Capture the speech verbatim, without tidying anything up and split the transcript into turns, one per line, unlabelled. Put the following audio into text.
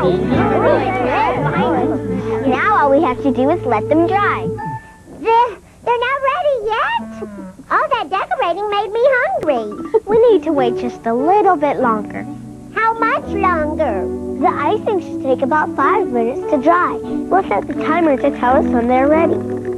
Now all we have to do is let them dry.
They're, they're not ready yet. All that decorating made me hungry.
We need to wait just a little bit longer.
How much longer?
The icing should take about five minutes to dry. We'll set the timer to tell us when they're ready.